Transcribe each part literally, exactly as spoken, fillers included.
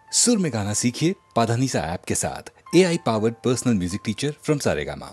सुर में गाना सीखिए पाधानीसा ऐप के साथ। A I powered personal music teacher from Saregama.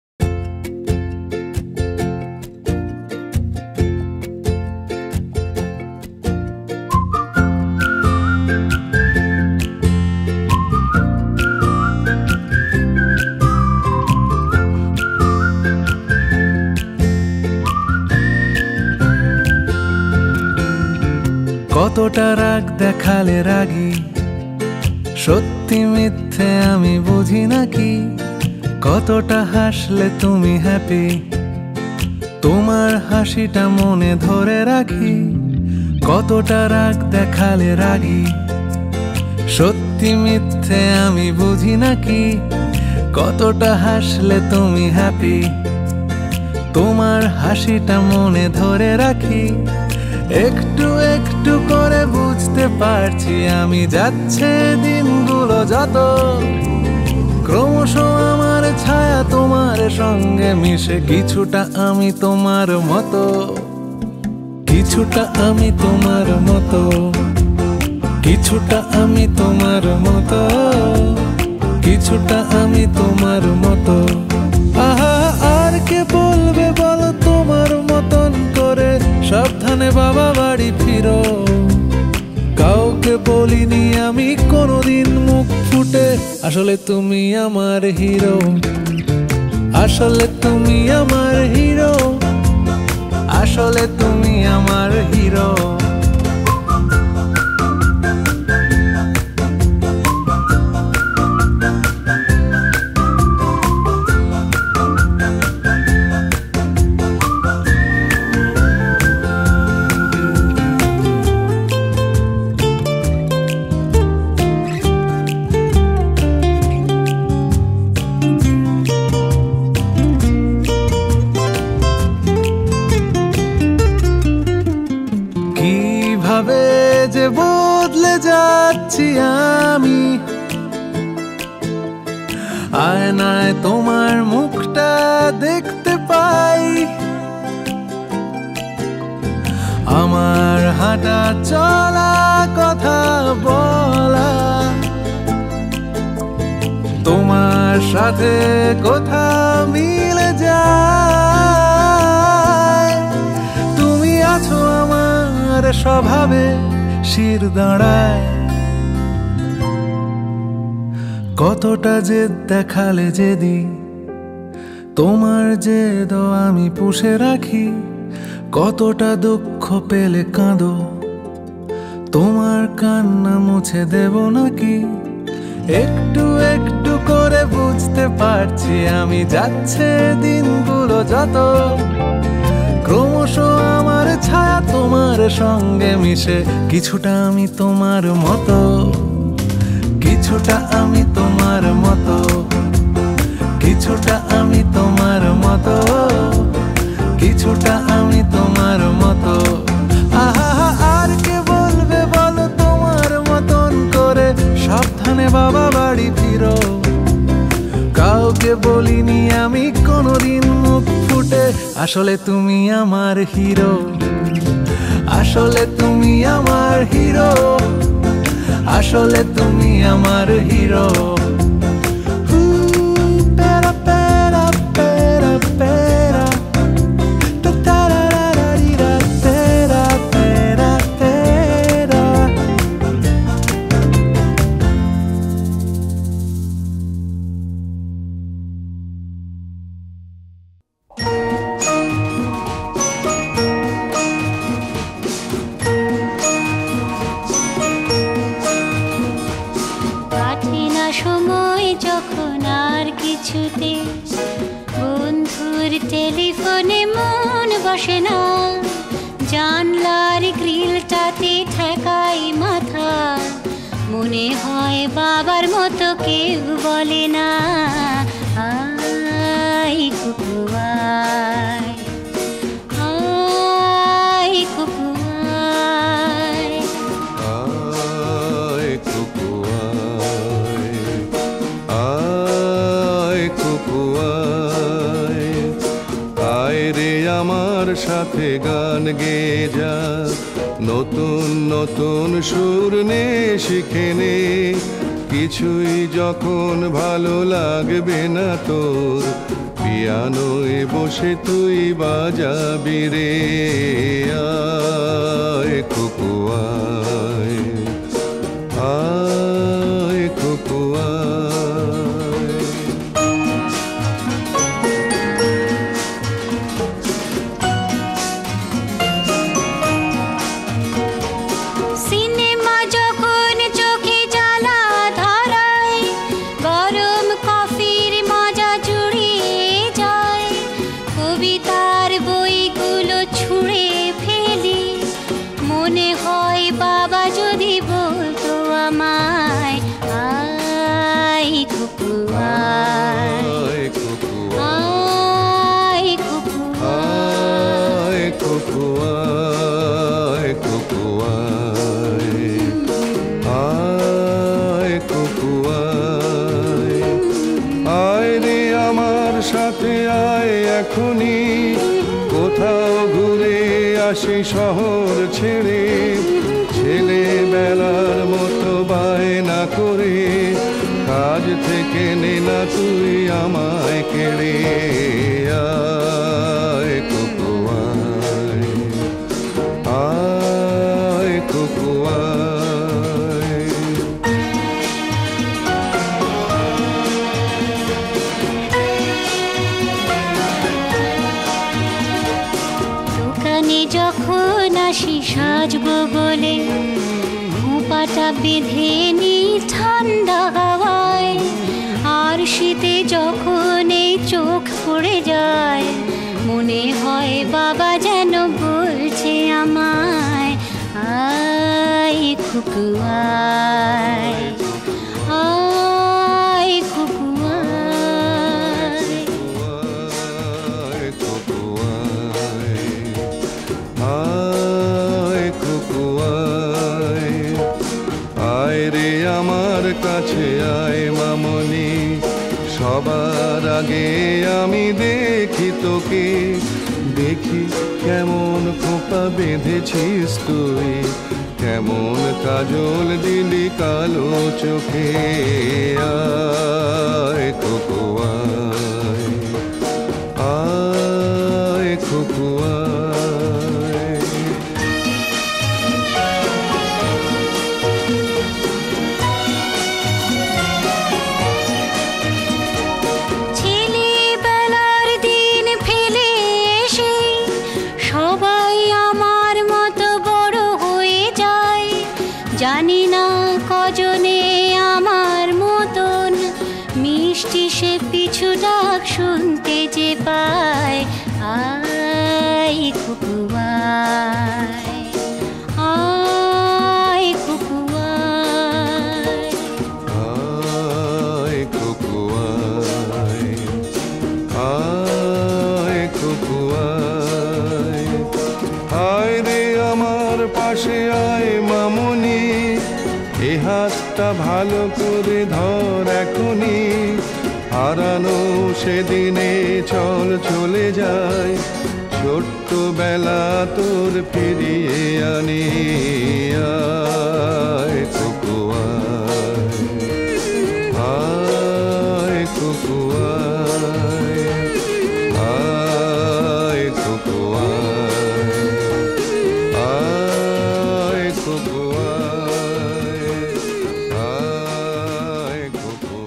কতটা রাগ দেখালে রাগী, সত্যি মিথ্যে আমি বুঝি নাকি। কতটা হাসলে তুমি হ্যাপি, তোমার হাসিটা মনে ধরে রাখি। কতটা রাগ দেখালে রাগী, সত্যি মিথ্যে আমি বুঝি নাকি। কতটা হাসলে তুমি হ্যাপি, তোমার হাসিটা মনে ধরে রাখি। একটু একটু করে বুঝতে পারছি আমি, যাচ্ছে দিনগুলো যত, ক্রমশ আমার ছায়া তোমার সঙ্গে মিশে। কিছুটা আমি তোমার মতো, কিছুটা আমি তোমার মতো, কিছুটা আমি তোমার মতো, কিছুটা আমি তোমার মতো। আহা, আর কে বলবে বলো তোমার মতন করে, সাবধানে বাবা বাড়ি ফিরো। কাউকে বলিনি আমি কোনোদিন মুখ ফুটে, আসলে তুমি আমার হিরো, আসলে তুমি আমার হিরো, আসলে তুমি আমার হিরো। কিভাবে যে বদলে যাচ্ছি আমি, আয়নায় তোমার মুখটা দেখতে পাই। আমার হাঁটা চলা কথা বলা, তোমার সাথে কথা মিলে যায়। তুমি আছো আমার স্বভাবে শির দাঁড়ায়। কতটা জেদ দেখালে যেদি, তোমার জেদ আমি পুষে রাখি। কতটা দুঃখ পেলে কাঁদো, তোমার কান্না মুছে দেব নাকি। একটু একটু করে বুঝতে পারছি আমি, যাচ্ছে দিনগুলো যত, ক্রমশ আমার ছায়া তোমার সঙ্গে মিশে। কিছুটা আমি তোমার মতো, কিছুটা আমি তোমার মতো, কিছুটা আমি তোমার মতো, কিছুটা আমি তোমার মতো। আহা, আর কে বলবে বলো তোমার মতন করে, সাবধানে বাবা বাড়ি ফিরো। কাউকে বলিনি আমি কোনোদিন মুখ ফুটে, আসলে তুমি আমার হিরো, আসলে তুমি আমার হিরো, আসলে তুমি আমার হিরো। বন্ধুর টেলিফোনে মন বসে না, জানলার গ্রিলটাতে ঠেকাই মাথা। মনে হয় বাবার মতো কেউ বলে না, আই কুকু আয়, আয় কুকু আয়, আয় কুকু আয়, আয় কুকু আয়, আয় রে আমার সাথে গান গেয়ে যা। নতুন নতুন সুর নে শিখে নে, কিছুই যখন ভালো লাগবে না তোর, পিয়ানোয় বসে তুই বাজাবি রে। আয় কুকু আয়, আয় কুকু আয়। সিনেমা যখন চোখে জ্বালা ধরায়, গরম কফির মজা জুড়িয়ে যায়, কবিতার বইগুলো ছুঁড়ে ফেলি, মনে হয় বাবা যদি বলতো আমায়, আয় কুকু আয়, আয় কুকু আয় কুকু আয়, কুকু আয়, কুকু আয়, আয় কুকু আয়। আয় রে আমার সাথে আয় এখনি, কোথাও ঘুরে আসি শহর ছেড়ে, ছেলেবেলার মতো বায়না করে, কাজ থেকে নে না তুই আমায় কেড়ে। আয় কুকু আয়, আয় কুকু আয়। দোকানে যখন আসি সাজবো বলে, খোঁপাটা বেঁধে নি ঠান্ডা হাওয়ায়, আর শীতে যখন এই চোখ পড়ে যায়, মনে হয় বাবা যেন বলছে আমায়, আয় কুকু আয়, আয় কুকু আয়। আয় কুকু আয়, আয় কুকু আয়। আয় রে আমার কাছে আয় মামনি, সবার আগে আমি দেখি তোকে, দেখি কেমন খোপা বেঁধেছিস তুই, কেমন কাজল দিলি কালো চোখে। আয় কুকু আয়, আয় কুকু আয়। ছেলেবেলার দিন ফেলে এসে সবাই আমার মতো বড় হয়ে যায়, জানি না কজনে আমার মতন মিষ্টি সে পিছু ডাক শুনতে যে পায়, আয় কুকু আয়, আয় কুকু আয়। আয় কুকু আয়, আয় কুকু আয়। আয় রে আমার পাশে আয় মামনি, এ হাতটা ভালো করে ধর এখনি, হারানো সেদিনে চল চলে যায়, ছোট্টবেলা তোর ফিরিয়ে আনি। আয় কুকু আয়, আয় কুকু আয়, আয় কুকু আয়, আয় কুকু আয়, আয় কুকু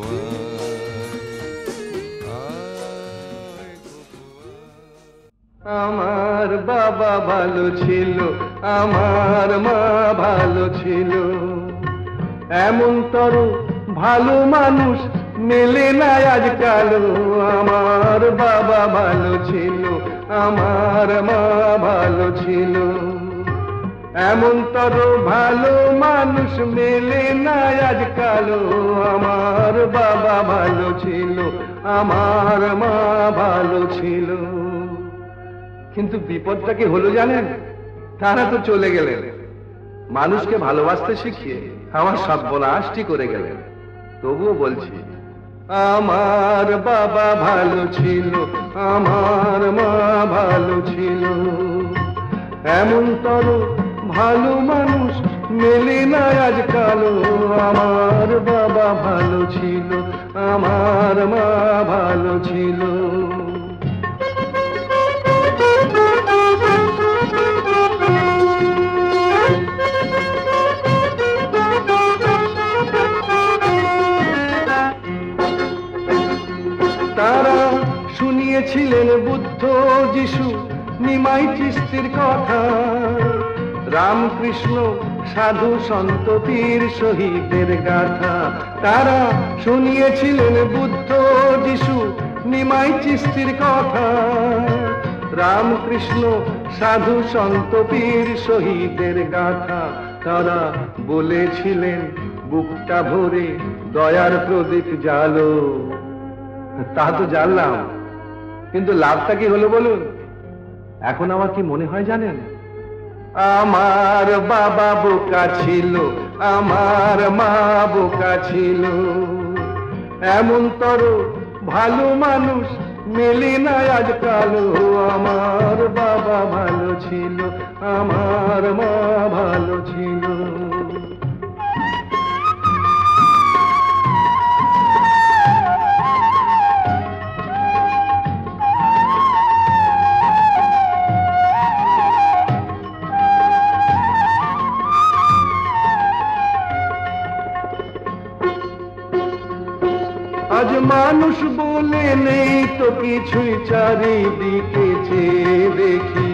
আয়, আয় কুকু আয়। আমার বাবা ভালো ছিল, আমার মা ভালো ছিল, এমন তর ভালো মানুষ মেলে না আজকাল। আমার বাবা ভালো ছিল, আমার মা ভালো ছিল, এমন তর ভালো মানুষ মেলে না আজকাল। আমার বাবা ভালো ছিল, আমার মা ভালো ছিল। কিন্তু বিপদটা কি হলো জানেন? তারা তো চলে গেলেন, মানুষকে ভালোবাসতে শিখিয়ে আমার সর্বনাশটি করে গেলেন। তবুও বলছি, আমার বাবা ভালো ছিল, আমার মা ভালো ছিল, এমন তর ভালো মানুষ মেলে না আজকাল। আমার বাবা ভালো ছিল, আমার মা ভালো ছিল। তারা শুনিয়েছিলেন বুদ্ধ যিশু নিমাই চিস্তির কথা, রামকৃষ্ণ সাধু সন্ত পীর শহীদের গাথা। তারা শুনিয়েছিলেন বুদ্ধ যিশু নিমাই চিস্তির কথা, রামকৃষ্ণ সাধু সন্ত পীর শহীদের গাথা। তারা বলেছিলেন বুকটা ভরে দয়ার প্রদীপ জ্বালো। তা তো জানলাম, কিন্তু লাভটা কি হলো বলুন? এখন আমার কি মনে হয় জানেন? আমার বাবা বোকা ছিল, আমার মা বোকা ছিল, এমন তর ভালো মানুষ মেলে না আজকাল। আমার বাবা ভালো ছিল, আমার মা ভালো ছিল। আজ মানুষ বলে নেই তো কিছুই, চারিদিকে চেয়ে দেখি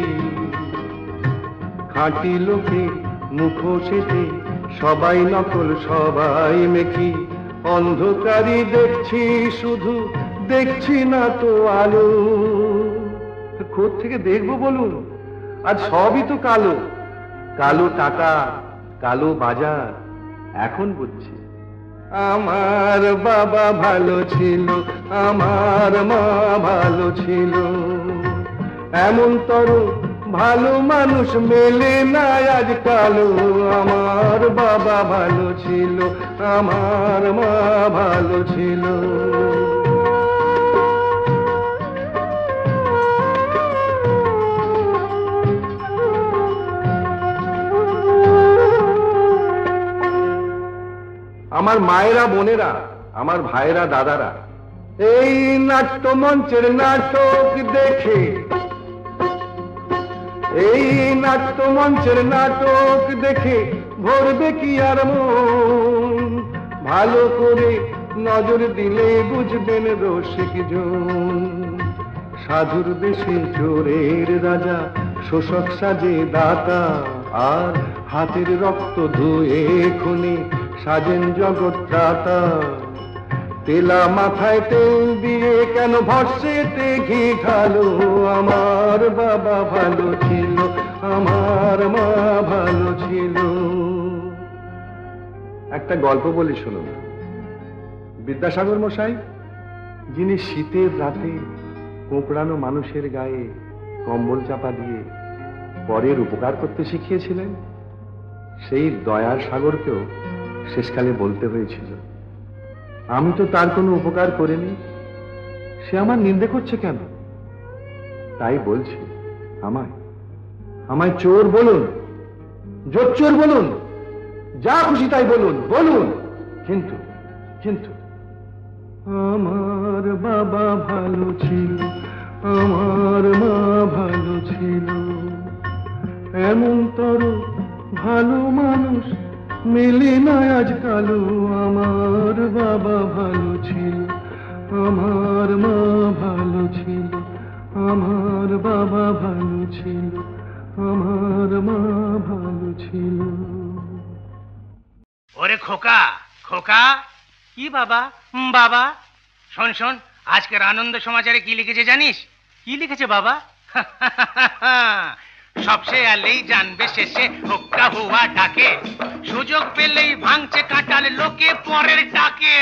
খাঁটি লোকে মুখোশেতে সবাই নকল, সবাই মেকি। অন্ধকারই দেখছি শুধু, দেখছি না তো আলো। কোথ থেকে দেখবো বলুন? আজ সবই তো কালো, কালো টাকা, কালো বাজার। এখন বুঝছি আমার বাবা ভালো ছিল, আমার মা ভালো ছিল, এমন তর ভালো মানুষ মেলে না আজকাল। আমার বাবা ভালো ছিল, আমার মা ভালো ছিল। আমার মায়েরা বোনেরা, আমার ভাইরা দাদারা, এই নাট্যমঞ্চের নাটক দেখে, এই নাট্যমঞ্চের নাটক দেখে ভরবে কি আর মন? ভালো করে নজর দিলে বুঝবেন রসিক জন। সাধুর বেশে চোরের রাজা, শোষক সাজে দাতা, আর হাতের রক্ত ধুয়ে খুনে সাজেন জগৎ ত্রাতা। তেলা মাথায় তেল দিয়ে কেন ভরসেতে ঘি ঢালো? আমার বাবা ভালো ছিল, আমার মা ভালো ছিল। একটা গল্প বলি শুনুন। বিদ্যাসাগর মশাই, যিনি শীতের রাতে কোঁকড়ানো মানুষের গায়ে কম্বল চাপা দিয়ে পরের উপকার করতে শিখিয়েছিলেন, সেই দয়ার সাগরকেও শেষকালে বলতে হয়েছিল, আমি তো তার কোনো উপকার করিনি, সে আমার নিন্দে করছে কেন? তাই বলছি, আমায় আমায় চোর বলুন, জোচ্চোর বলুন, যা খুশি তাই বলুন, বলুন, কিন্তু কিন্তু আমার বাবা ভালো ছিল, আমার মা ভালো ছিল, এমন তর ভালো মানুষ মেলে না আজকাল। আমার বাবা ভালো ছিল, আমার মা ভালো ছিল, আমার বাবা ভালো ছিল, আমার মা ভালো ছিল। ওরে খোকা, খোকা। কি বাবা? বাবা শোন শোন, আজকের আনন্দ সমাচারে কি লিখেছে জানিস? কি লিখেছে বাবা? সবসে আলেই জানবে শেষে হোক্কা হুয়া ডাকে, সুযোগ পেলেই ভাঙছে কাঁটাল লোকে পরের ডাকে।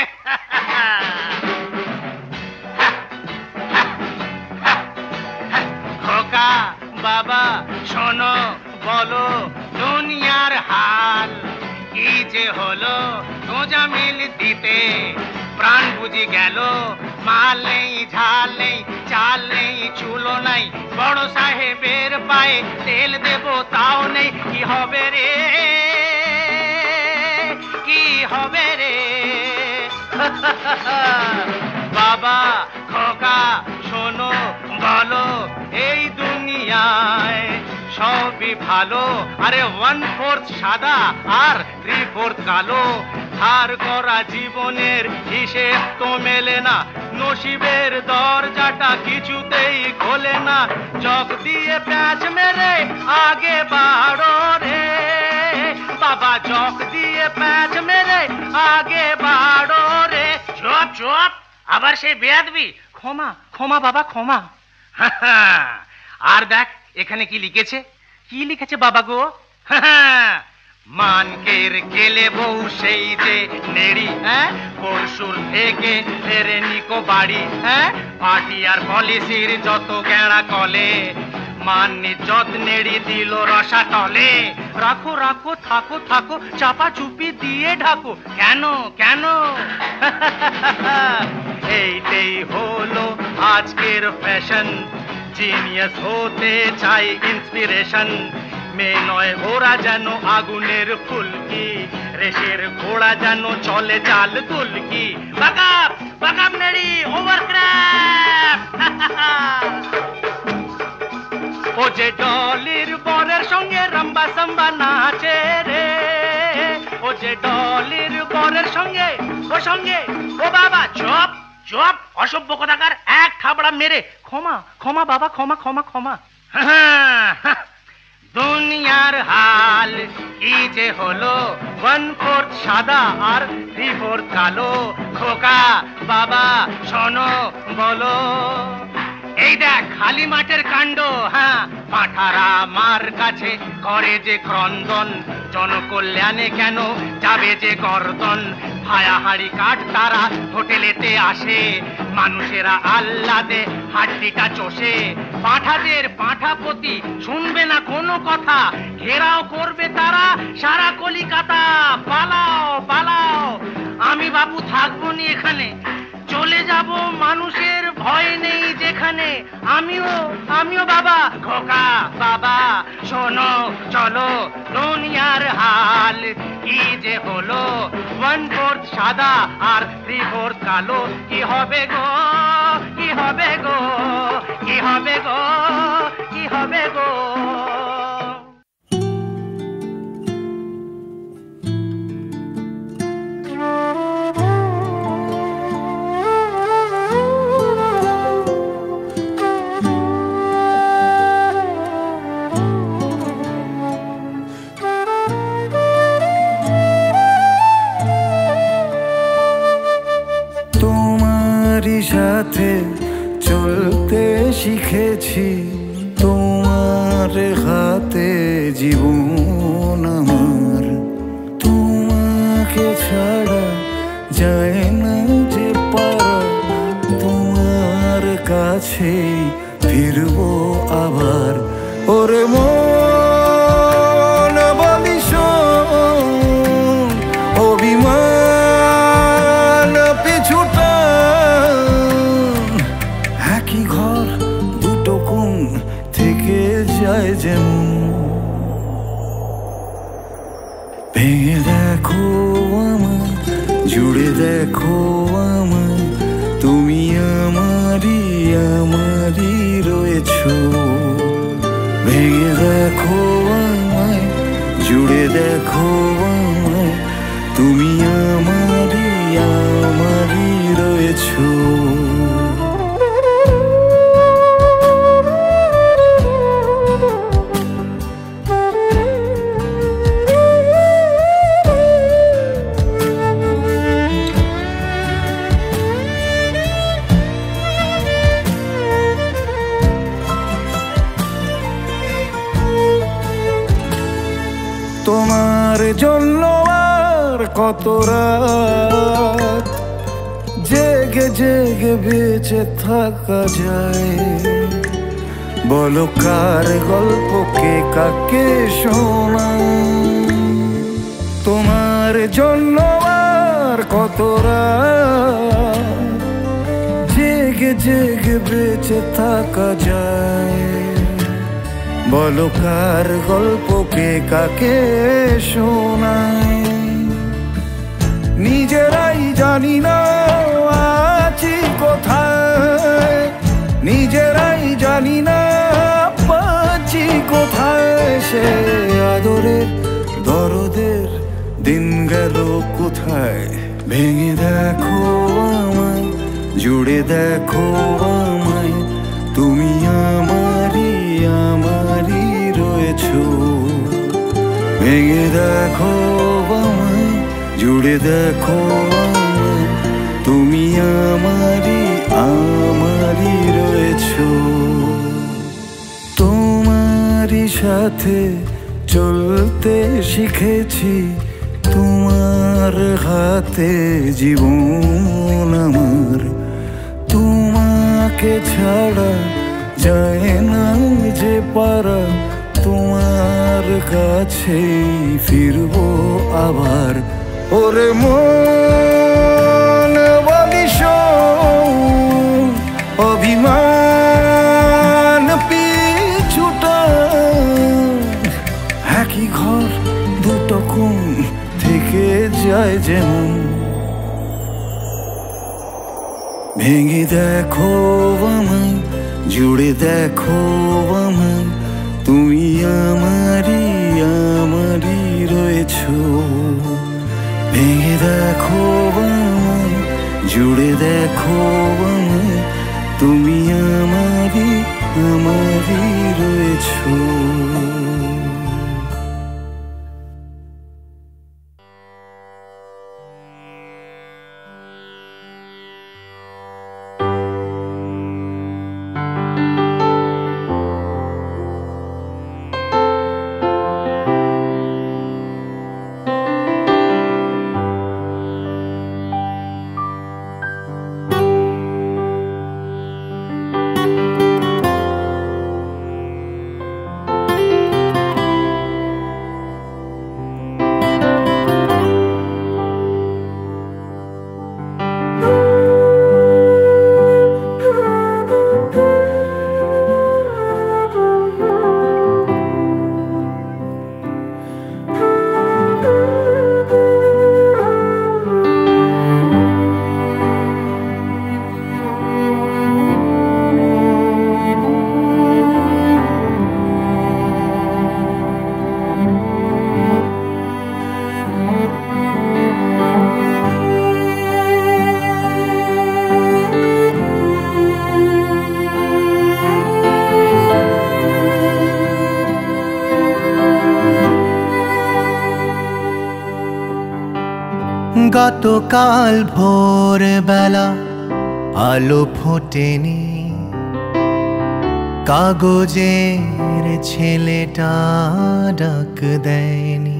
খোকা বাবা শোনো, বলো দুনিয়ার হাল কি যে হলো, সোজা মিল দিতে প্রাণ বুঝি গেল, মাল নেই ঝাল নেই চাল নেই চুলো নাই, বড় সাহেবের পায়ে তেল দেব তাও নেই। কি হবে রে, কি হবে রে? বাবা খোকা শোনো বলো, এই দুনিয়ায় সবই ভালো, আরে ওয়ান ফোর্থ সাদা আর থ্রি ফোর্থ কালো। ধার করা জীবনের হিসেব তো মেলে না, নসিবের দরজাটা কিছুতেই খোলে না। চক দিয়ে প্যাঁচ মেরে আগে বাড়ো রে বাবা, চক দিয়ে প্যাঁচ মেরে আগে বাড়ো রে। চুপ চুপ, আবার সেই বেয়াদবি। ক্ষমা ক্ষমা বাবা ক্ষমা। আর দেখ এখানে কি লিখেছে, কি লিখেছে বাবা গো? মানকের গেলে বউ সেই যে নেড়ি, হ্যাঁ পরশুর থেকে ফেরে নিকো বাড়ি। হ্যাঁ পার্টি আর পলিসির যত গেঁড়া কলে, মাননি যত নেড়ি দিল রসা টলে। রাখো রাখো থাকো থাকো চাপা চুপি দিয়ে ঢাকো। কেন কেন? এইটাই হলো আজকের ফ্যাশন, জিনিয়াস হতে চাই ইন্সপিরেশন। মেয়ে নয় ওরা যেন আগুনের ফুলকি, রেশের ঘোড়া যেন চলে চাল তুলকি। বাগাপ বাগাপ নেড়ি ওভারক্রাফট। ও যে ডলির বরের সঙ্গে রাম্বা সাম্বা নাচে রে, ও যে ডলির বরের সঙ্গে ও সঙ্গে ও বাবা। চপ চপ অসভ্য কথাকার, এক থাবড়া মেরে। ক্ষমা ক্ষমা বাবা ক্ষমা ক্ষমা ক্ষমা। দুনিয়ার হাল কি যে হলো, ওয়ান ফোর্থ সাদা আর থ্রি ফোর্থ কালো। খোকা বাবা শোনো বলো, এই দেখ খালি মাঠের কাণ্ড। হ্যাঁ পাঠারা মার কাছে করে যে ক্রন্দন, জনকল্যাণে কেন যাবে যে গর্দন। হায়াহাড়ি কাঠ তারা হোটেলেতে আসে, মানুষেরা আহ্লাদে হাড্ডিটা চষে। পাঠাদের পাঠাপতি শুনবে না কোনো কথা, ঘেরাও করবে তারা সারা কলিকাতা। পালাও পালাও, আমি বাবু থাকবো নি এখানে, চলে যাব মানুষের ভয় নেই যেখানে। আমিও আমিও বাবা খোকা বাবা শোনো চলো, দুনিয়ার হাল কি যে হলো, ওয়ান ফোর্থ সাদা আর থ্রি ফোর্থ কালো। কি হবে গো কি হবে গো কি হবে গো কি হবে গো? সাথে চলতে শিখেছি, তোমার হাতে জীবন আমার। তোমাকে ছাড়া যায় না যে পারা, তোমার কাছে ফিরবো আবার। ওরে মন বলি শোন, অভিমান পিছুটা ঘর দুটো কোণ থেকে যায় যেমন। ভেঙে দেখো আমার, জুড়ে দেখো আমার, তুমি আমারই আমারই রয়েছো। ভেঙে দেখো আমায়, জুড়ে দেখো আমায়, তুমি আমারই আমারই রয়েছো। তোমার জন্য আর কত রাত জেগে জেগে বেঁচে থাকা যায়, বলো কার গল্প কে কাকে শোনায়। তোমার জন্য আর কত রাত জেগে জেগে বেঁচে থাকা যায়। বলো কার গল্পকে কাকে শোনায়, নিজেরাই জানি না আছি কোথায়, নিজেরাই জানি না পাচ্ছি কোথায়। সে আদরের দরদের দিন গেল কোথায়, ভেঙে দেখো আমায়, জুড়ে দেখো আমায়, তুমি আমারই আমারই রয়েছো। ভেঙে দেখো আমায়, জুড়ে দেখো আমায়, তুমি আমারই আমারই রয়েছো। তোমারই সাথে চলতে শিখেছি, তোমার হাতে জীবন আমার। তোমাকে ছাড়া যায় না যে পারা, তোমার কাছেই ফিরবো আবার। ওরে মন বলিস অভিমান পিছুটা, একই ঘর দুটো কোণ থেকে যায় যেমন। ভেঙে দেখো আমায়, জুড়ে দেখো আমায়, তুমি আমারই আমারই রয়েছো। ভেঙে দেখো আমায়, জুড়ে দেখো আমায়, তুমি আমারই আমারই রয়েছো। গতকাল ভোর বেলা আলো ফোটেনি, কাগজের ছেলেটা ডাক দেয়নি।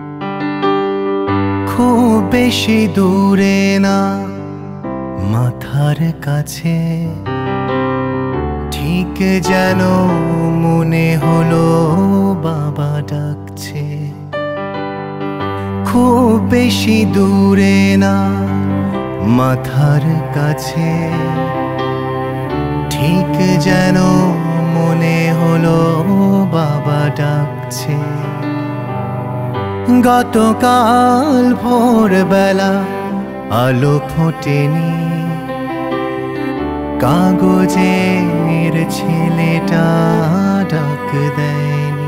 খুব বেশি দূরে না, মাথার কাছে, ঠিক যেন মনে হলো বাবা ডাকছে। খুব বেশি দূরে না, মাথার কাছে, ঠিক যেন মনে হলো বাবা ডাকছে। গতকাল ভোরবেলা আলো ফোটেনি, কাগজের ছেলেটা ডাক দেয়নি।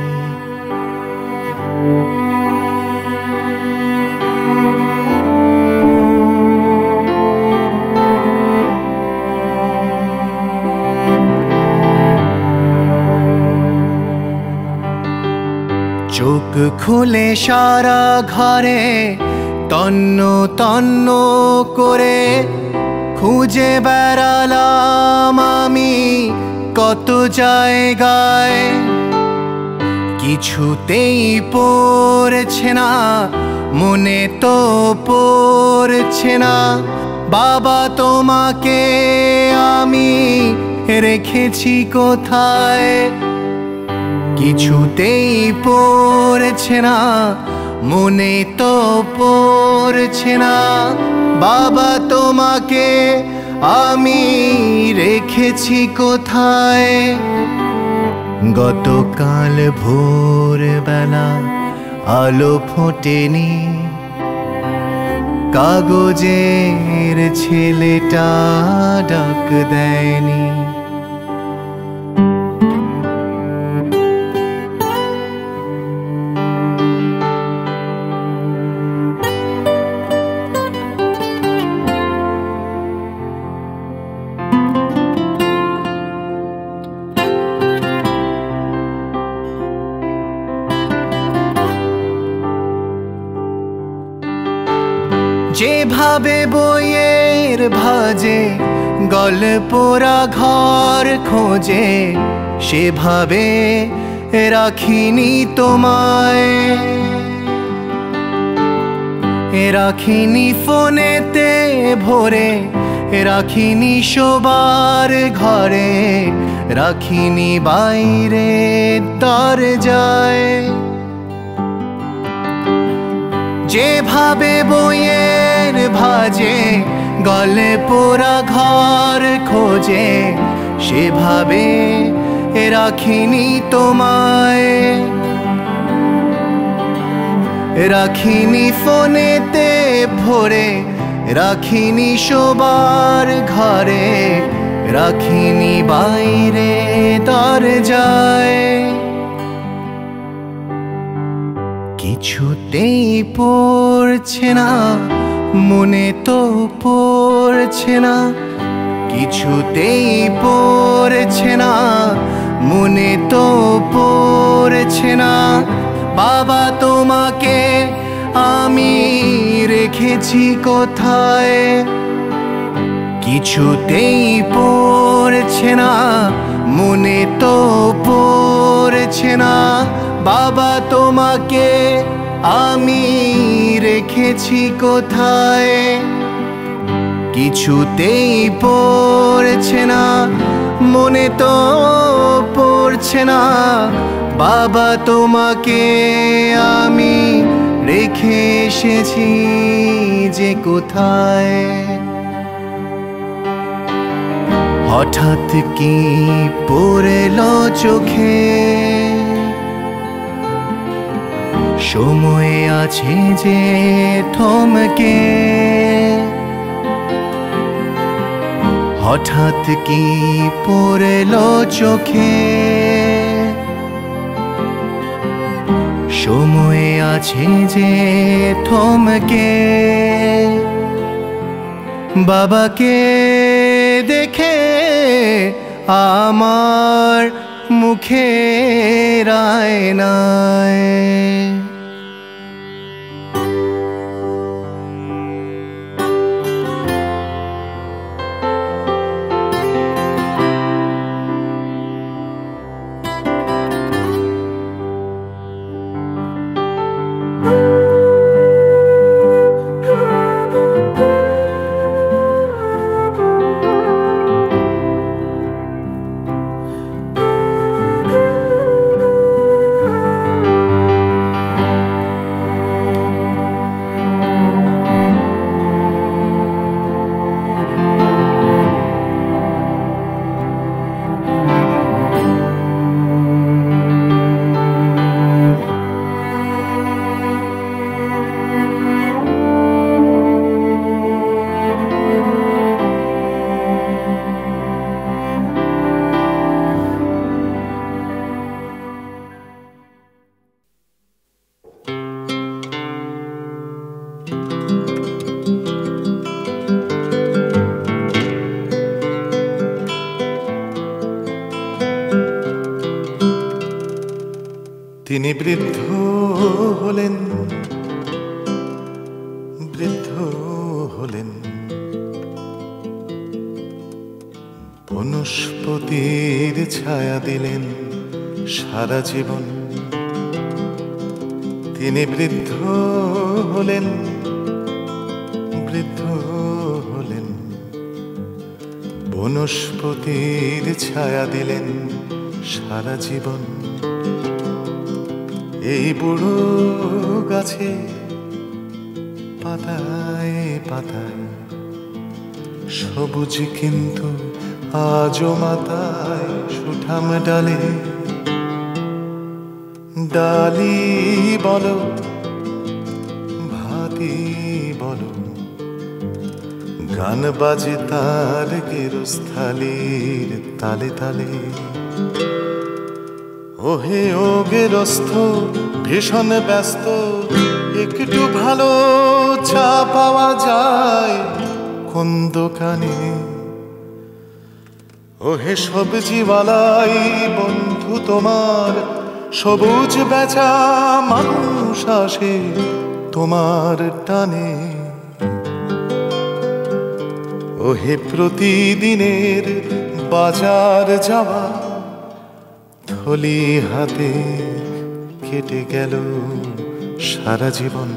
চোখ খুলে সারা ঘরে তন্ন তন্ন করে খুঁজে বেড়ালাম আমি কত জায়গায়। কিছুতেই পড়ছে না, মনে তো পড়ছে না, বাবা তোমাকে আমি রেখেছি কোথায়। কিছুতেই পড়ছে না, মনে তো পড়ছে না, বাবা তোমাকে আমি রেখেছি কোথায়। গতকাল ভোরবেলা আলো ফোটেনি, কাগজের ছেলেটা ডাক দেয়নি। যেভাবে বইয়ের ভাজে গল্পরা ঘর খোঁজে, সেভাবে রাখিনি তোমায়। রাখিনি ফোনেতে ভরে, রাখিনি শোবার ঘরে, রাখিনি বাইরে দরজায়। যেভাবে বইয়ের ভাজে গল্পরা ঘর খোঁজে, সেভাবে রাখিনি তোমায়। রাখিনি ফোনেতে ভরে, রাখিনি শোবার ঘরে, রাখিনি বাইরে দরজায়। কিছুতেই পড়ছে না মনে, তো পড়ছে না, কিছুতেই পড়ছে না মনে, তো পড়ছে না। বাবা তোমাকে আমি রেখেছি কোথায়। কিছুতেই পড়ছে না মনে, তো পড়ছে না। বাবা তোমাকে আমি রেখেছি কোথায়। কিছুতেই পড়ছে না মনে, তো পড়ছে না। বাবা তোমাকে আমি রেখে এসেছি যে কোথায়। হঠাৎ কি পড়ল চোখে, সময় আছে যে থমকে। হঠাৎ কি পড়ল চোখে, সময় আছে যে থমকে। বাবাকে দেখে আমার মুখের আয়নায়। তিনি বৃদ্ধ হলেন, বৃদ্ধ হলেন, বনস্পতির ছায়া দিলেন সারা জীবন। তিনি বৃদ্ধ হলেন, বৃদ্ধ হলেন, বনস্পতির ছায়া দিলেন সারা জীবন। এই বুড়ো গাছে পাতায় পাতায় সবুজ কিন্তু আজও মাথায় সুঠাম ডালে ডালি বলো ভাতি বলো গান বাজে তার গেরস্থালির তালে তালে ওহে ও গেরস্থ ভীষণ ব্যস্ত একটু ভালো চা পাওয়া যায় কোন দোকানে ওহে সবজিওয়ালাই বন্ধু তোমার সবুজ বেচা মানুষ আসে তোমার টানে ওহে প্রতিদিনের বাজার যাওয়া থলি হাতে কেটে গেল সারা জীবন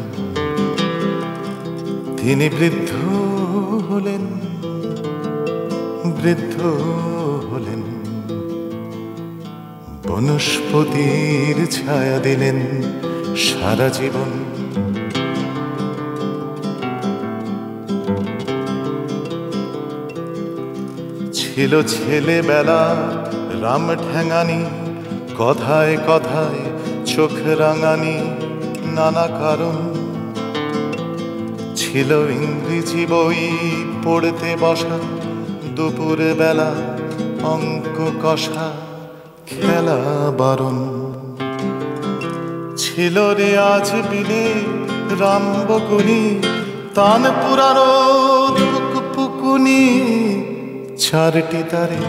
তিনি বৃদ্ধ হলেন বৃদ্ধ হলেন বনস্পতির ছায়া দিলেন সারা জীবন ছিল ছেলেবেলা রাম ঠ্যাঙানি কথায় কথায় চোখ রাঙানি নানা কারণ ছিল ইংরেজি বই পড়তে বসা দুপুর বেলা অঙ্ক কষা খেলা বারণ ছিল রে আজ বিলে রাম বকুনি তান পুরানো পুকুনি চারটি তারে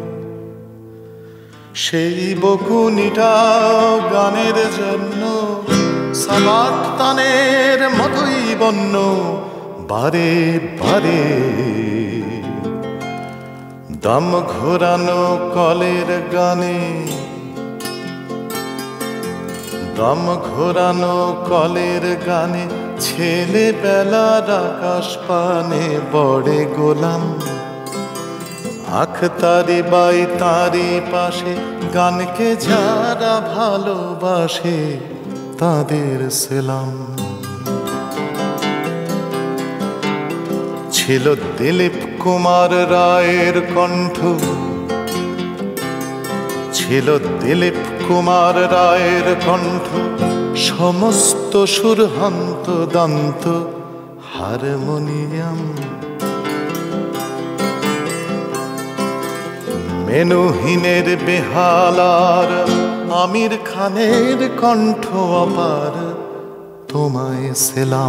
সেই বকুনিটা গানের জন্য সালাট তানের মতোই বন্য বারে বারে দম ঘোরানো কলের গানে দম ঘোরানো কলের গানে ছেলেবেলার আকাশ পানে বড়ে গোলাম আখ তারি বাই তারি পাশে গানকে যারা ভালোবাসে তাদের সেলাম ছিল দিলীপ কুমার রায়ের কণ্ঠ ছিল দিলীপ কুমার রায়ের কণ্ঠ সমস্ত সুরহন্ত দন্ত হারমোনিয়াম মেনুহীনের বেহালার আমির খানের কণ্ঠ অপার তোমায় সেলাম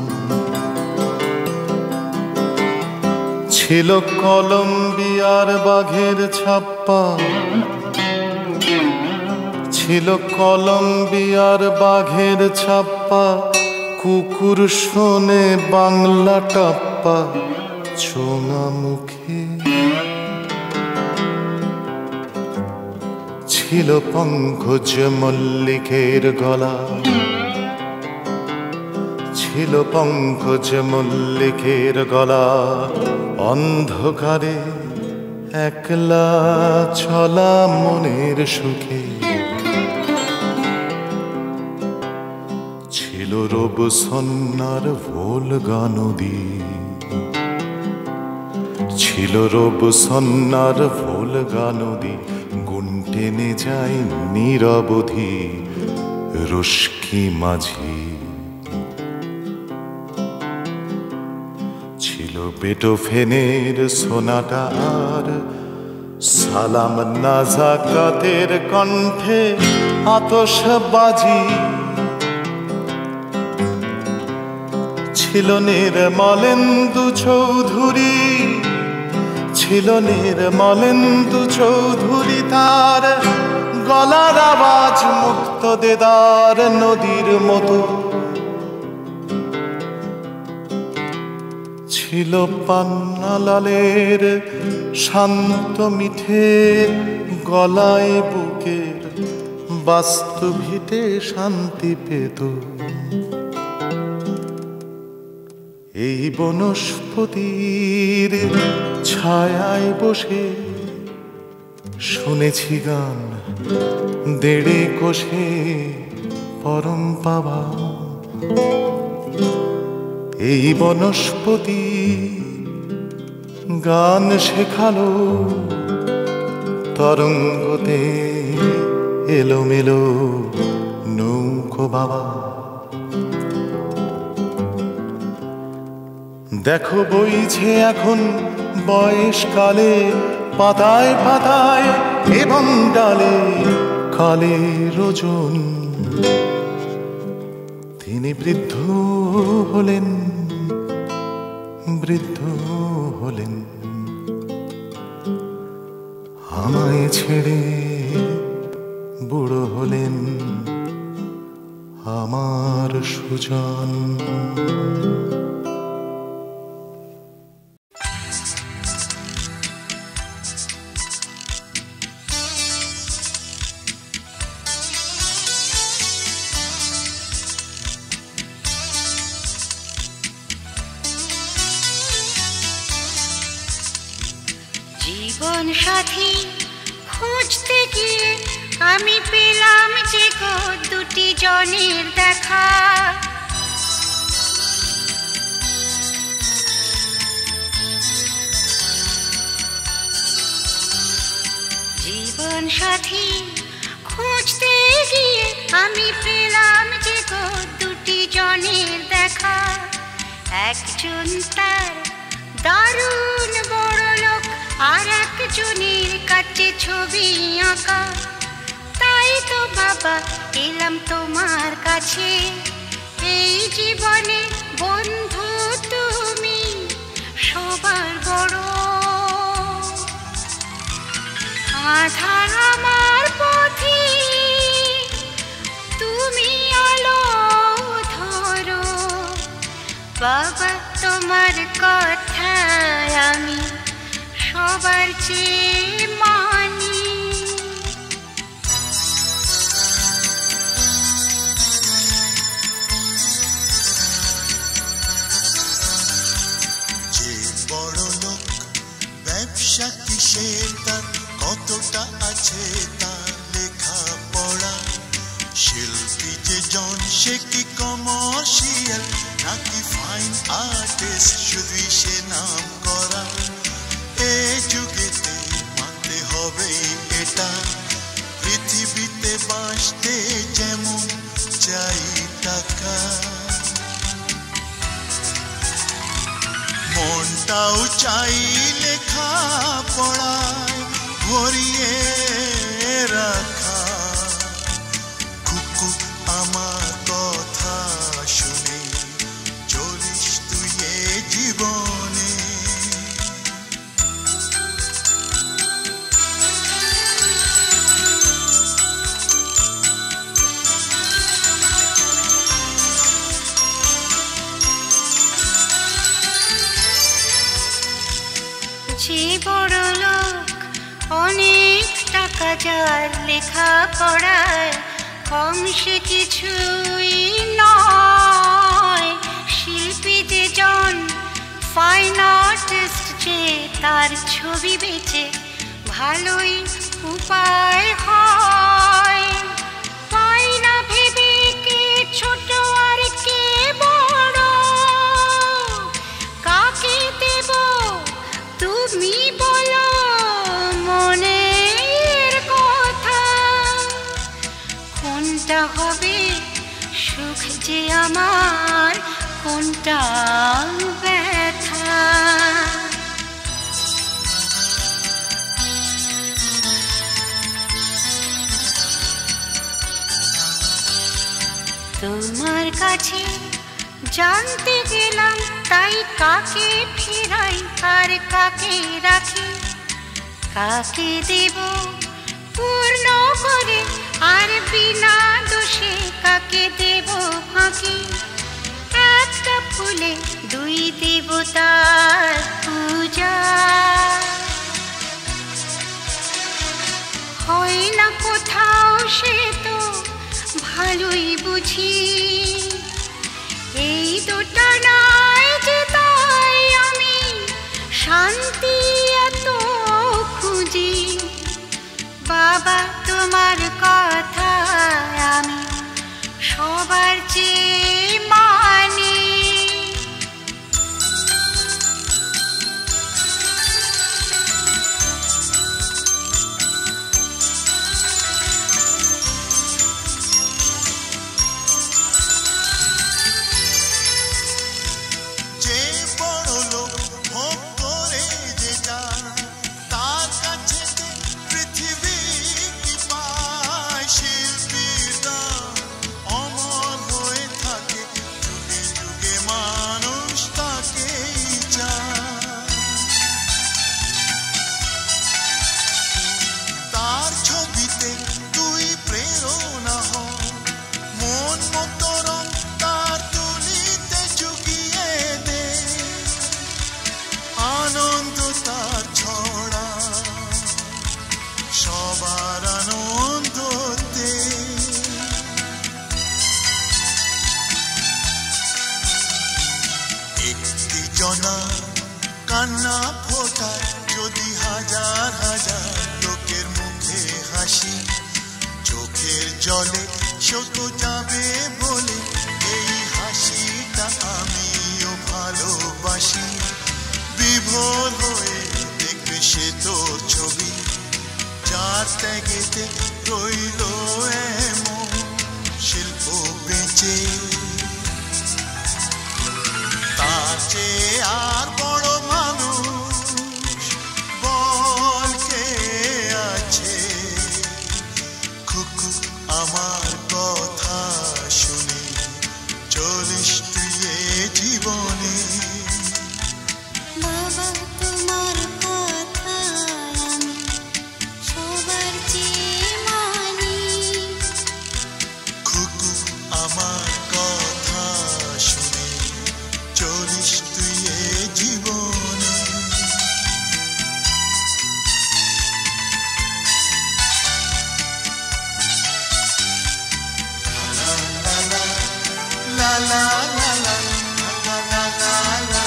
ছিল কলম্বিয়ার বাঘের ছাপ্পা ছিল কলম্বিয়ার বাঘের ছাপ্পা কুকুর শোনে বাংলা টাপ্পা চোঙা মুখে ছিল পঙ্কজ মল্লিকের গলা ছিল পঙ্কজ মল্লিকের গলা অন্ধকারে একলা চলা মনের সুখে ছিল রব সন্ন্যার ভোলগা নদী ছিল রব সন্ন্যার ভোলগা নদী গুণ টেনে যায় নিরবধি রুস্কি মাঝি ছিল বেটোফেনের সোনাটা আর সালাম নাজাকাতের কণ্ঠে আতশবাজি ছিল নির্মলেন্দু চৌধুরী ছিল নির্মলেন্দু চৌধুরী তার গলার আওয়াজ মুক্ত দেদার নদীর মতো ছিল পান্নালালের শান্ত মিঠে গলায় বুকের বাস্তু ভিটে শান্তি পেত এই বনস্পতির ছায়ায় বসে শুনেছি গান দেড়ে কোষে পরম পাবা এই বনস্পতি গান শেখালো তরঙ্গতে এলোমেলো নৌকো বাবা। দেখো বইছে এখন বয়সকালে পাতায় পাতায় এবং ডালে কালের ওজন। তিনি বৃদ্ধ হলেন বৃদ্ধ হলেন আমায় ছেড়ে বুড়ো হলেন আমার সুজন। জীবন সাথী খুঁজতে গিয়ে আমি পেলাম যে গো দুটি জনের দেখা। জীবন সাথী খুঁজতে গিয়ে আমি পেলাম যে গো দুটি জনের দেখা। একজন তার দারুণ বড় লোক আর একজনের কাছে ছবি আঁকা। তাই তো বাবা এলাম তোমার কাছে, এই জীবনে বন্ধু তুমি সবার বড়। আধার আমার পথে তুমি আলো ধরো, বাবা তোমার কথা আমি সবার চেয়ে মানি। যে বড় লোক ব্যবসা কিসের তার কতটা আছে তার লেখা পড়া। শিল্পী যে জন সে কি কমার্শিয়াল নাকি ফাইন আর্টিস্ট শুধুই সে নাম করা। এ যুগেতে মানতে হবে এটা, পৃথিবীতে বাঁচতে যেমন চাই টাকা। মনটাও চাই লেখা পড়ায় ভরিয়ে রাখা। কুকু আমার কথা শুনে চলিস তুই এ জীবনে। যে বড় লোক অনেক টাকা যার লেখা পড়ায় কম সে কিছুই নয়। শিল্পী যে জন ফাইন আর্টিস্ট যে তার ছবি বেচে ভালোই উপায় হয়। পাই না ভেবে কে ছোট আর কে বড়, কাকে দেব তুমি বলো মনের কথা। কোনটা হবে সুখ যে আমার, কোনটা ব্যথা। তোমার কাছে জানতে গেলাম তাই কাকে ফেরাই আর কাকে রাখি। কাকে দেব পূর্ণ করে আর বিনা দোষে কাকে দেব ফাঁকি। একটা ফুলে দুই দেবতার পূজা হয় না কোথাও, সে তো ভালোই বুঝি। এই দুটা নয় যে তাই আমি শান্তি এত খুঁজি। বাবা তোমার কথা আমি সবার চেয়ে মানি। কান্না ফোটায় যদি হাজার হাজার লোকের মুখে হাসি, চোখের জলে শত যাবে বলে এই হাসিটা আমিও ভালোবাসি। বিভোর হয়ে দেখবে সে তো ছবি, যার ত্যাগেতে রইল এমন শিল্প বেঁচে। তার চেয়ে আর বড় মানুষ বল কে আছে? খুকু আমার কথা শুনে চলিস তুই এ জীবনে। বাবা তোমার কথা আমি সবার চেয়ে মানি। খুকু আমার কথা শুনে চলিস তুই এ জীবনে। লা লা লা লা লা লা লা লা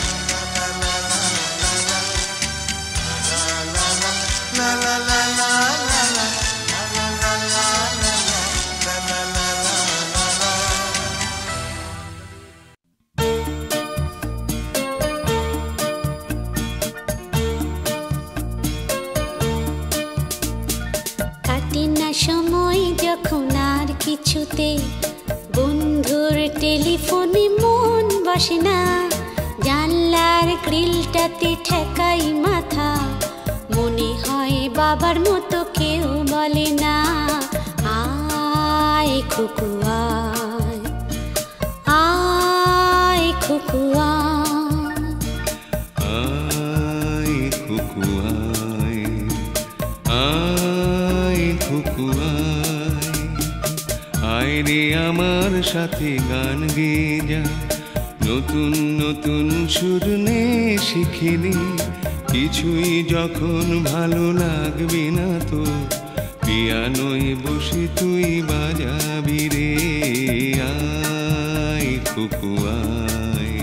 কাটে না সময় যখন আর কিছুতে, বন্ধুর টেলিফোনে মন বসে না। জানলার গ্রিলটাতে ঠেকাই মাথা, মনে হয় বাবার মতো কেউ বলে না আয় খুকু আয়, আয় খুকু আয়। আয় খুকু আয়, আয় খুকু আয়, আয় রে আমার সাথে গান গেয়ে যা। নতুন নতুন সুর নে শিখিনি, কিছুই যখন ভালো লাগবে না তো পিয়ানোয় বসে তুই বাজাবি রে। আয় খুকু আয়,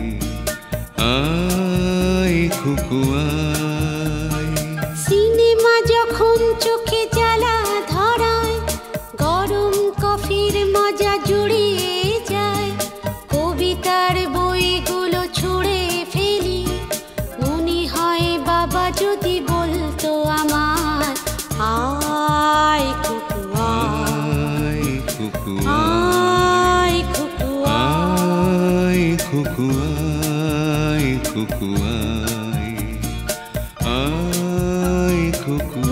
আয় খুকু আয়। সিনেমা যখন চোখে জ্বালা ধরায়, গরম কফির মজা জুড়িয়ে যায়। কবিতার বইগুলো ছুঁড়ে ফেলি, মনে হয় বাবা যদি বলতো আমার আয় খুকু আয় খুকু আয়, খুকু আয় খুকু আয়, খুকু আয়, আয় খুকু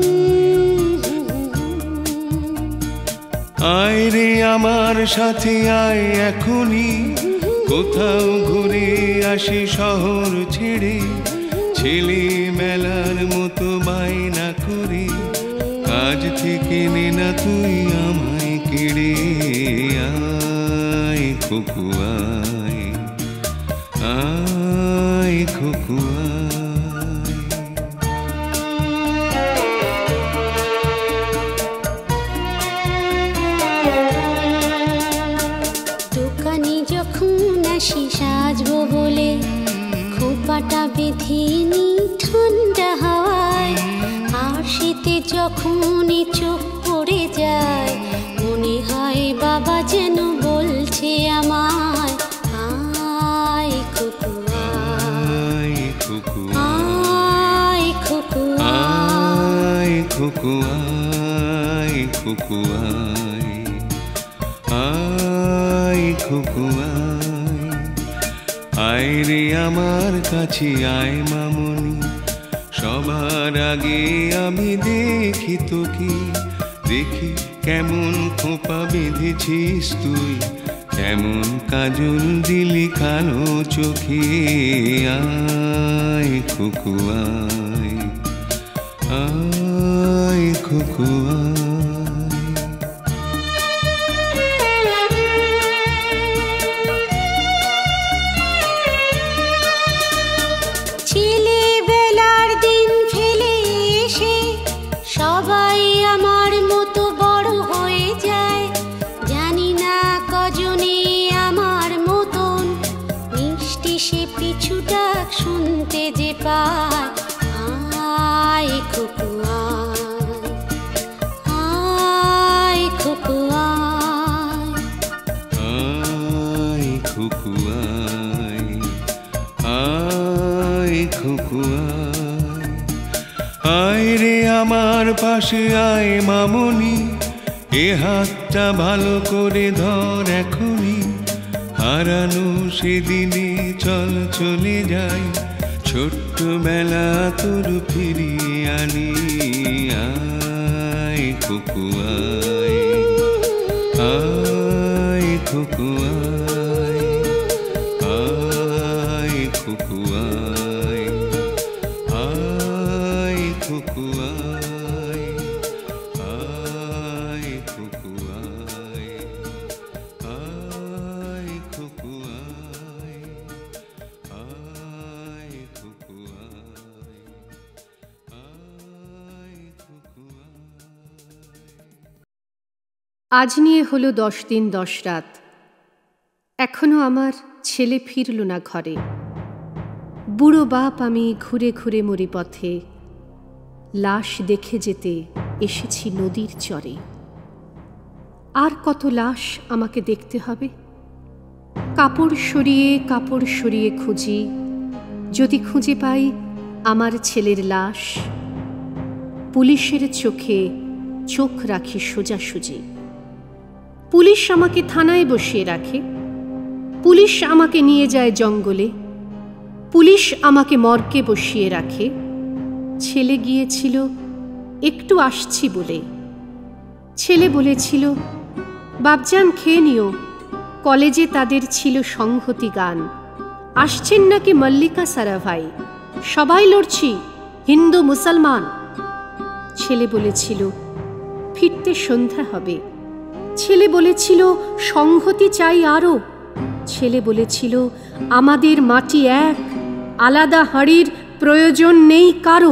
আয় রে আমার সাথে আয় এখনই, কোথাও ঘুরে আসি শহর ছেড়ে। ছেলে মেলার মতো বায়না করে কাজ থেকে নে না তুই আমায় কেড়ে। আয় খুকু আয়, আয় খুকু আয়। দোকানে যখন আসি সাজবো বলে, খোপাটা বেঁধেনি ঠান্ডা হাওয়ায়। আর শীতে যখনই চোখ পড়ে যায়, মনে হয় বাবা যেন বলছে আমায় আয় খুকু আয় খুকু আয়, খুকু আয় খুকু আয়, খুকু আয়, আয় খুকু আয়। আয় রে আমার কাছে আয় মামনি, সবার আগে আমি দেখি তোকে। দেখি কেমন খোপা বেঁধেছিস তুই, কেমন কাজল দিলি কালো চোখে। আয় খুকু আয়, আয় খুকু আয়। ছেলেবেলার দিন ফেলে এসে সবাই আমার মতো বড় হয়ে যায়। জানি না কজনে আমার মতন মিষ্টি সে পিছু ডাক শুনতে যে লুকায়, আয় খুকু আয়, আয় খুকু আয়, আয় খুকু আয়, আয় খুকু আয়, আয় রে আমার পাশে আয় মামনি, এ হাতটা ভালো করে ধর এখনই, হারানো সেদিনে চল চলে যাই, ছোট্ট বেলা তোর ফিরিয়ে আনি, আয় খুকু আয়, আয় খুকু আয়, আয় খুকু আয়, আয় খুকু আয়, আয় খুকু আয়, আয় খুকু আয়, আয় খুকু আয়, আয় খুকু আয়। আজ নিয়ে হলো দশ দিন দশ রাত, এখনো আমার ছেলে ফিরল না ঘরে। বুড়ো বাপ আমি ঘুরে ঘুরে মরি পথে, লাশ দেখে যেতে এসেছি নদীর চরে। আর কত লাশ আমাকে দেখতে হবে? কাপড় সরিয়ে কাপড় সরিয়ে খুঁজি, যদি খুঁজে পাই আমার ছেলের লাশ। পুলিশের চোখে চোখ রাখি সোজাসুজি। পুলিশ আমাকে থানায় বসিয়ে রাখে, পুলিশ আমাকে নিয়ে যায় জঙ্গলে, পুলিশ আমাকে মর্গে বসিয়ে রাখে। ছেলে গিয়েছিল একটু আসছি বলে। ছেলে বলেছিল, বাপজান খেয়ে নিও, কলেজে তাদের ছিল সংহতি গান। আসছেন নাকি মল্লিকা সারাভাই, সবাই লড়ছি হিন্দু মুসলমান। ছেলে বলেছিল ফিরতে সন্ধ্যা হবে। ছেলে বলেছিল সংহতি চাই আরো। ছেলে বলেছিল আমাদের মাটি এক, আলাদা হাঁড়ির প্রয়োজন নেই কারো।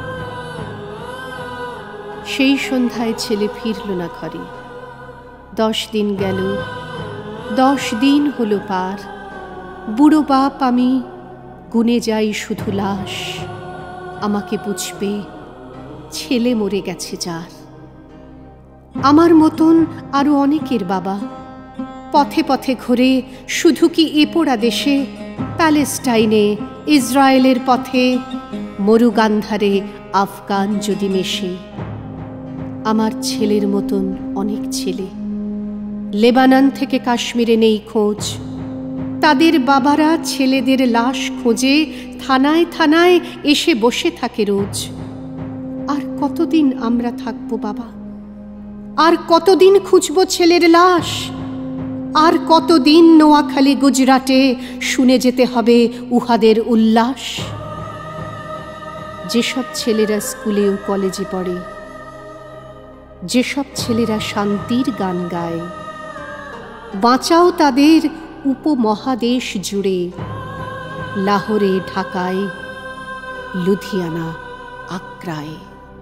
সেই সন্ধ্যায় ছেলে ফিরল না ঘরে। দশ দিন গেল, দশ দিন হলো পার। বুড়ো বাপ আমি গুনে যাই শুধু লাশ। আমাকে বুঝবে ছেলে মরে গেছে যার। আমার মতন আরো অনেকের বাবা পথে পথে ঘোরে, শুধু কি এ পোড়া দেশে, প্যালেস্টাইনে ইসরায়েলের পথে, মরুগান্ধারে আফগান যদি মেশে। আমার ছেলের মতন অনেক ছেলে লেবানন থেকে কাশ্মীরে নেই খোঁজ। তাদের বাবারা ছেলেদের লাশ খোঁজে, থানায় থানায় এসে বসে থাকে রোজ। আর কতদিন আমরা থাকবো বাবা? আর কতদিন খুঁজবো ছেলের লাশ? আর কতদিন নোয়াখালী গুজরাটে শুনে যেতে হবে উহাদের উল্লাস? যেসব ছেলেরা স্কুলে ও কলেজে পড়ে, যেসব ছেলেরা শান্তির গান গায়, বাঁচাও তাদের উপমহাদেশ জুড়ে, লাহোরে, ঢাকায়, লুধিয়ানা, আগ্রায়।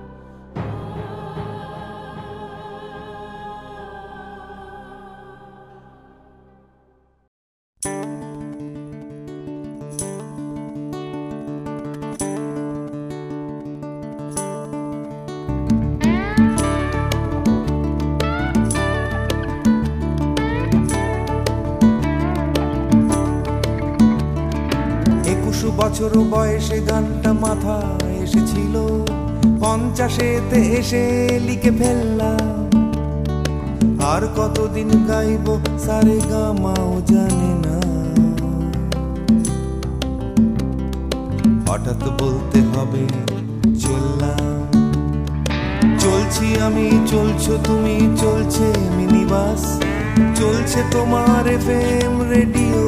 বছর বয়সে গানটা মাথায় এসেছিল, পঞ্চাশেতে এসে লিখে ফেললাম। আর কতদিন গাইব সারে গামাও জানে না। হঠাৎ বলতে হবে চললাম। চলছি আমি, চলছো তুমি, চলছে মিনি বাস, চলছে তোমার এফএম রেডিও।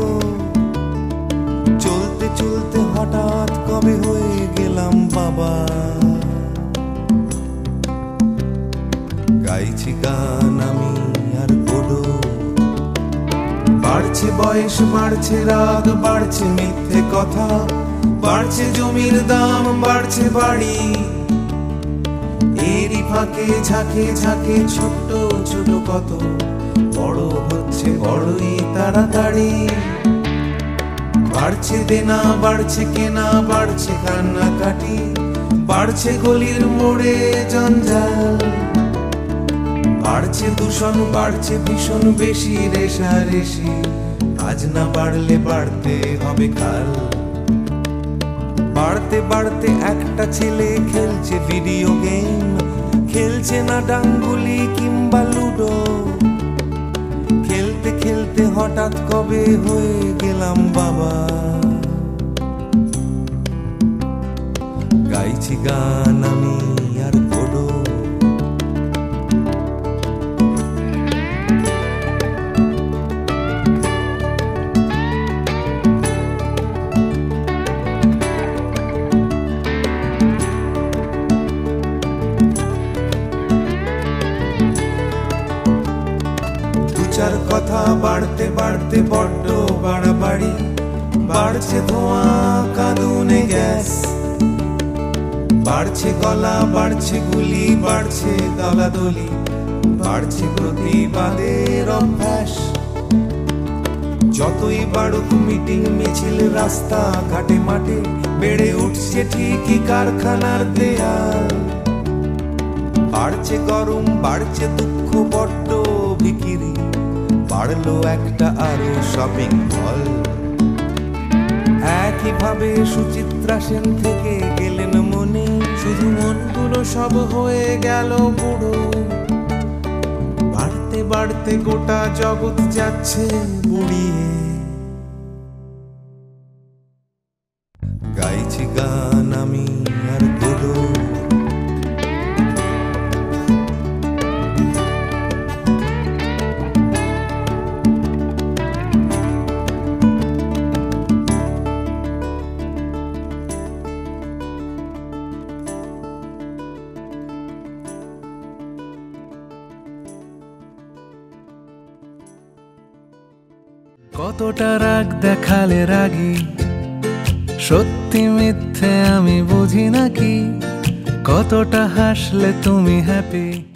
চলতে চলতে হঠাৎ কবে হয়ে গেলাম বাবা। গাইছি গান আমি আর গোডো। বাড়ছে বয়স, বাড়ছে রাগ, বাড়ছে মিথ্যে কথা, বাড়ছে জমির দাম, বাড়ছে বাড়ি। এরই ফাঁকে ঝাঁকে ঝাঁকে ছোট্ট ছোট কত বড় হচ্ছে বড়ই তাড়াতাড়ি। বাড়ছে দেনা বাড়ছে কেনা বাড়ছে কান্নাকাটি বাড়ছে গলির মোড়ে জঞ্জাল বাড়ছে দূষণ বাড়ছে ভীষণ বেশি রেশারেশি আজ না বাড়লে বাড়তে হবে কাল বাড়তে বাড়তে একটা ছেলে খেলছে ভিডিও গেম খেলছে না ডাঙ্গুলি কিংবা লুডো খেলতে খেলতে হঠাৎ কবে হয়ে গেলাম বাবা গাইছি গান আমি আর গোডো চার কথা বাড়তে বাড়তে বড্ড বাড়াবাড়ি বাড়ছে ধোঁয়া কাঁদুনে গ্যাস বাড়ছে গলা বাড়ছে গুলি বাড়ছে দলাদলি বাড়ছে প্রতিবাদের অভ্যাস যতই বাড়ুক মিটিং মিছিল রাস্তা ঘাটে মাঠে বেড়ে উঠছে ঠিকই কারখানার দেয়াল বাড়ছে গরম বাড়ছে দুঃখ বড্ড বিকিরি বাড়লো একটা আরো শপিং মল একইভাবে সুচিত্রা সেন থেকে গেলেন মনে শুধু মনগুলো সব হয়ে গেল বুড়ো বাড়তে বাড়তে গোটা জগৎ যাচ্ছে বুড়িয়ে গাইছি গান আমি আর গোডো কতটা রাগ দেখালে রাগি সত্যি মিথ্যে আমি বুঝি নাকি কতটা হাসলে তুমি হ্যাপি